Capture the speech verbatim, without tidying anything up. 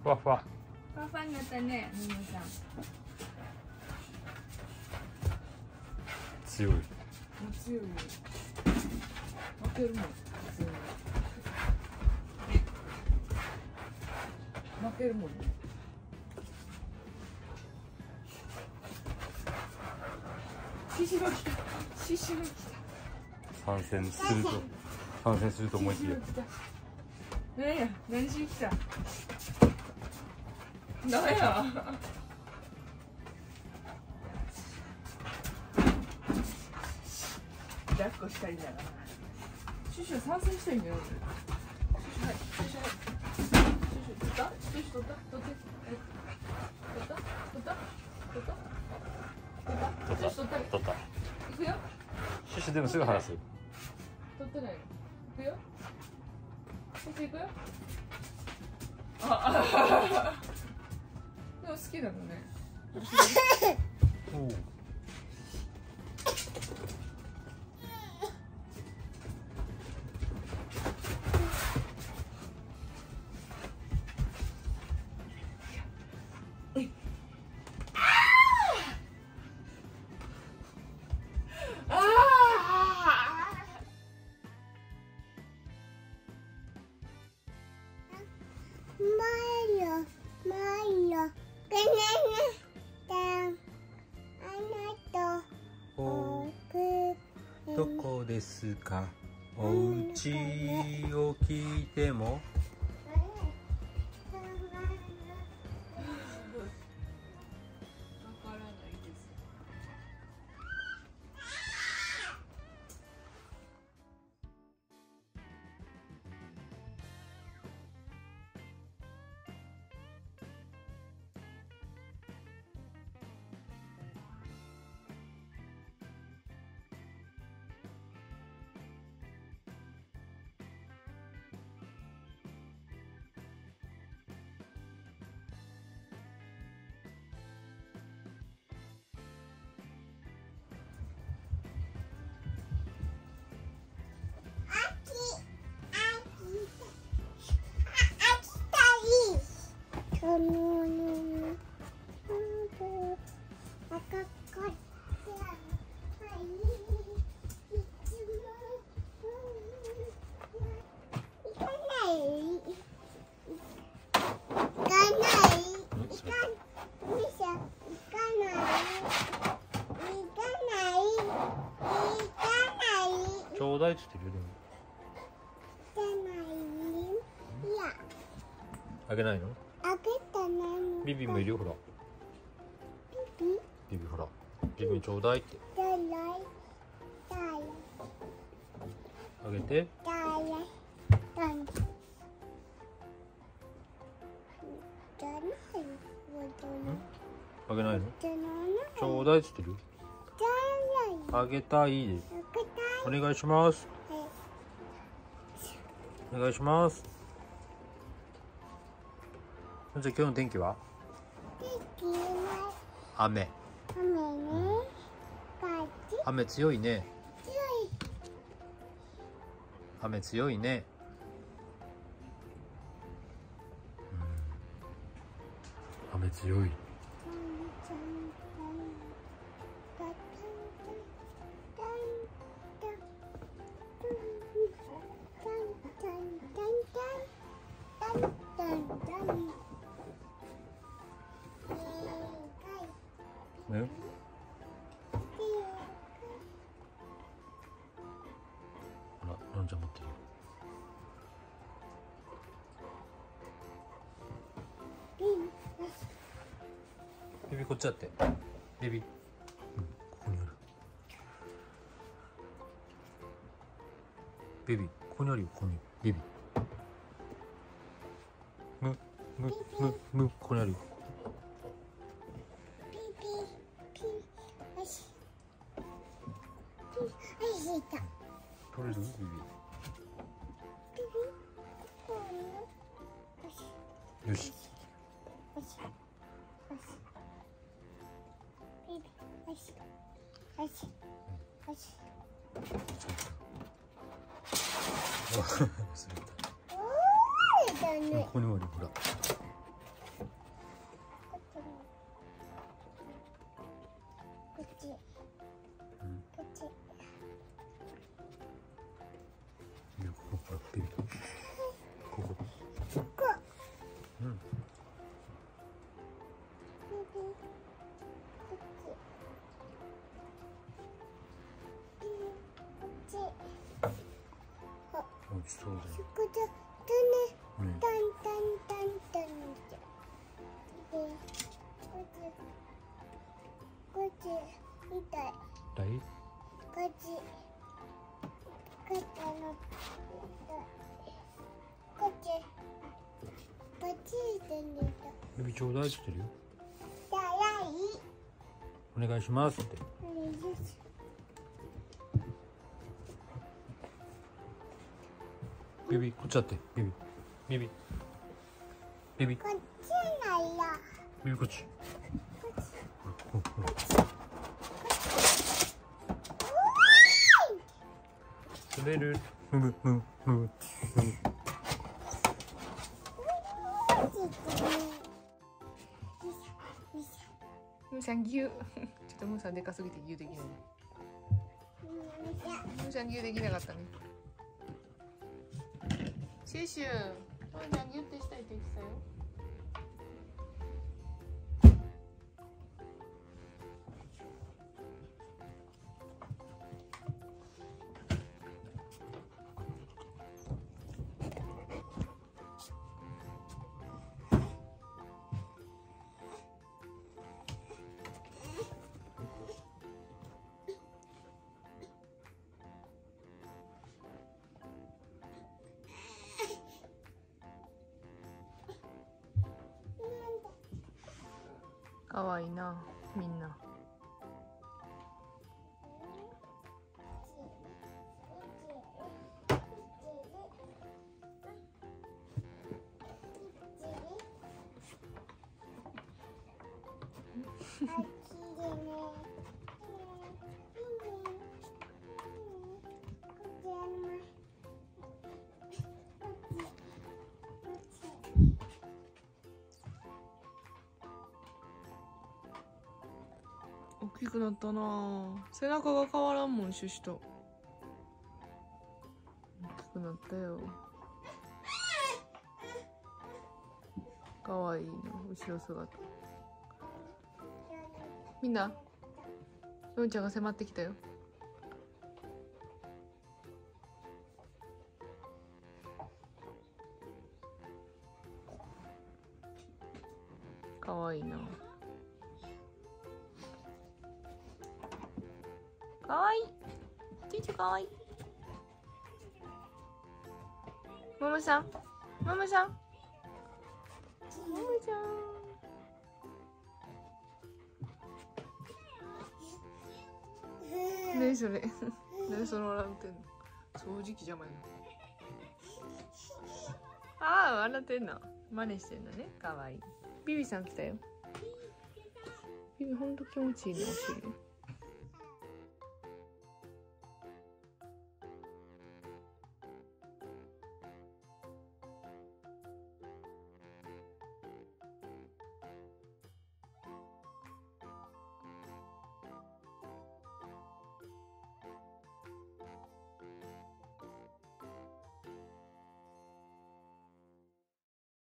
ふわふわ。 ふわふわになったね、みむさん。 強い。 もう強いよ。負けるもん。負けるもんね。獅子が来た。獅子が来た。 参戦すると参戦すると思いきや。 何や、何しに来た。何や。抱っこしたりだな。シュシュ参戦したいんだよ。シュシュはい、シュシュはい。シュシュ取った？シュシュ取った？取って。取った？取った？取った？取った？シュシュ取った？ 取った。 行くよ。 シュシュでもすぐ離す。 取ってないよ。行くよ。シュシュ行くよ。あ、でも好きだもんね。 おお。どこですか？お家を聞いても。 わからないです。 ちょうだいっつってるよ。あげないの？ あげたないの。 ビビもいるよ、ほら。 ビビビほら。ビビちょうだいって。 だらい。だらい。 あげて。 だらい。だらい。 あげないの？ だらい。 ちょうだいっつってる。 だらい。 あげたいで。お願いします。お願いします。じゃあ今日の天気は？雨。 雨ね。 雨強いね。 強い。 雨強いね。うん、雨強い。ね。ほら、のんちゃん持ってるよ。ビビこっちだって。ビビ。うん、ここにある。ビビ、ここにあるよ、ここに。ビビ。む、む、む、む、ここにあるよ。取れる？ビビ。よし。ここにもあるよ、ほら。 ビビ。ここ。うん。美味しそうだよ。うん。痛い？ビビちょうだいって言ってるよ。お願いしますって。ビビこっちだってビビビビビビこっちだよ。 ビビこっち。滑る。むむむむむ。 ムーさん牛。ちょっとムーさんでかすぎて牛できない。ムーさん牛できなかったね。シュシュ。ムーちゃん牛ってしたいって言ってたよ。かわいいな、みんな。大きくなったな。背中が変わらんもん、シュシュと。大きくなったよ。かわいいな、後ろ姿。みんな、ヨンちゃんが迫ってきたよ。かわいいな。かわいい。チュチュかわいい。ももさん、ももさん、ももちゃん。何それ。何その笑ってんの。掃除機邪魔や。ああ、笑ってんの。真似してんのね。かわいい。ビビさん来たよ。ビビほんと気持ちいいね、お尻。